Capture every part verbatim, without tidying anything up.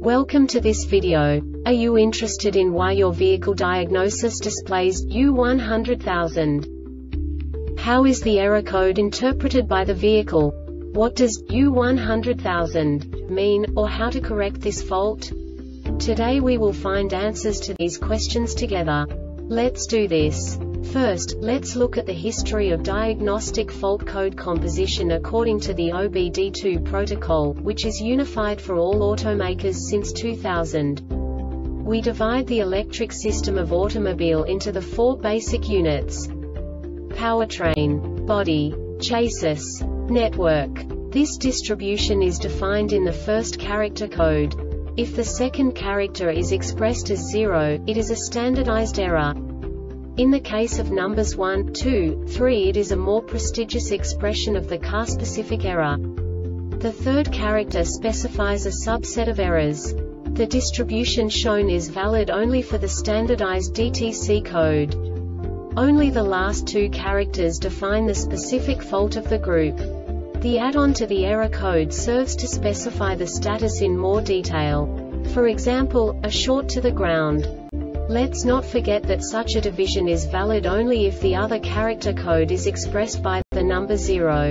Welcome to this video. Are you interested in why your vehicle diagnosis displays U one hundred thousand? How is the error code interpreted by the vehicle? What does U one hundred thousand mean, or how to correct this fault? Today we will find answers to these questions together. Let's do this. First, let's look at the history of diagnostic fault code composition according to the O B D two protocol, which is unified for all automakers since two thousand. We divide the electric system of automobile into the four basic units: powertrain, body, chassis, network. This distribution is defined in the first character code. If the second character is expressed as zero, it is a standardized error. In the case of numbers one, two, three, it is a more prestigious expression of the car-specific error. The third character specifies a subset of errors. The distribution shown is valid only for the standardized D T C code. Only the last two characters define the specific fault of the group. The add-on to the error code serves to specify the status in more detail. For example, a short to the ground. Let's not forget that such a division is valid only if the other character code is expressed by the number zero.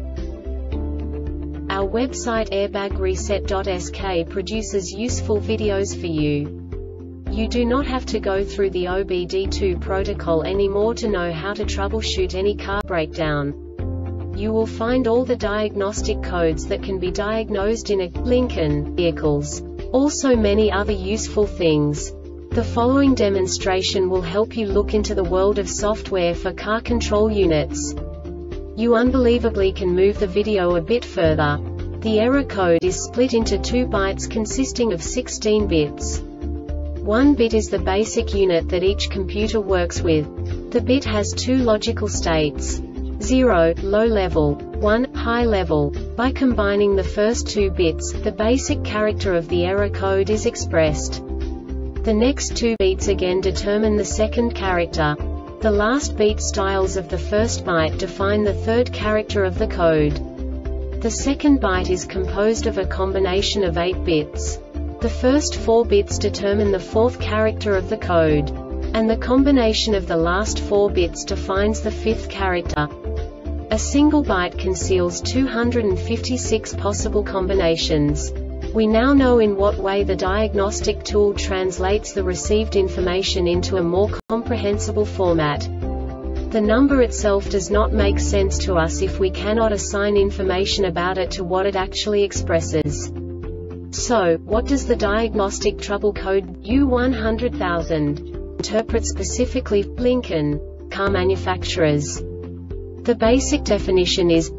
Our website airbag reset dot S K produces useful videos for you. You do not have to go through the O B D two protocol anymore to know how to troubleshoot any car breakdown. You will find all the diagnostic codes that can be diagnosed in a Lincoln vehicles. Also many other useful things. The following demonstration will help you look into the world of software for car control units. You unbelievably can move the video a bit further. The error code is split into two bytes consisting of sixteen bits. One bit is the basic unit that each computer works with. The bit has two logical states: zero, low level, one, high level. By combining the first two bits, the basic character of the error code is expressed. The next two beats again determine the second character. The last beat styles of the first byte define the third character of the code. The second byte is composed of a combination of eight bits. The first four bits determine the fourth character of the code. And the combination of the last four bits defines the fifth character. A single byte conceals two hundred fifty-six possible combinations. We now know in what way the diagnostic tool translates the received information into a more comprehensible format. The number itself does not make sense to us if we cannot assign information about it to what it actually expresses. So, what does the diagnostic trouble code U one hundred thousand interpret specifically for Lincoln car manufacturers? The basic definition is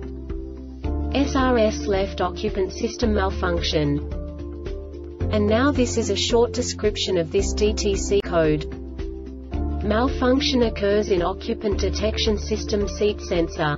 S R S left occupant system malfunction. And now this is a short description of this D T C code. Malfunction occurs in occupant detection system seat sensor.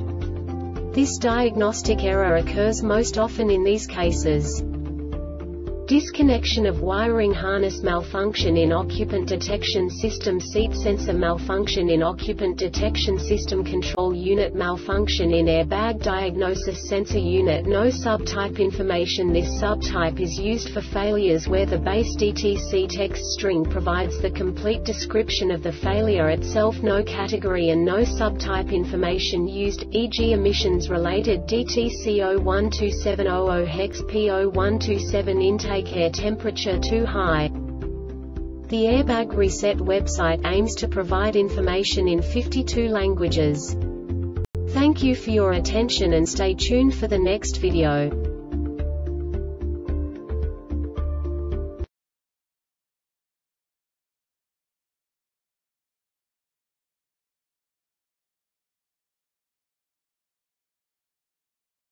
This diagnostic error occurs most often in these cases: disconnection of wiring harness malfunction in occupant detection system seat sensor malfunction in occupant detection system control unit malfunction in airbag diagnosis sensor unit. No subtype information. This subtype is used for failures where the base D T C text string provides the complete description of the failure itself. No category and no subtype information used, for example emissions related D T C zero one two seven zero zero hex P zero one two seven intake air temperature too high. The Airbag Reset website aims to provide information in fifty-two languages. Thank you for your attention and stay tuned for the next video.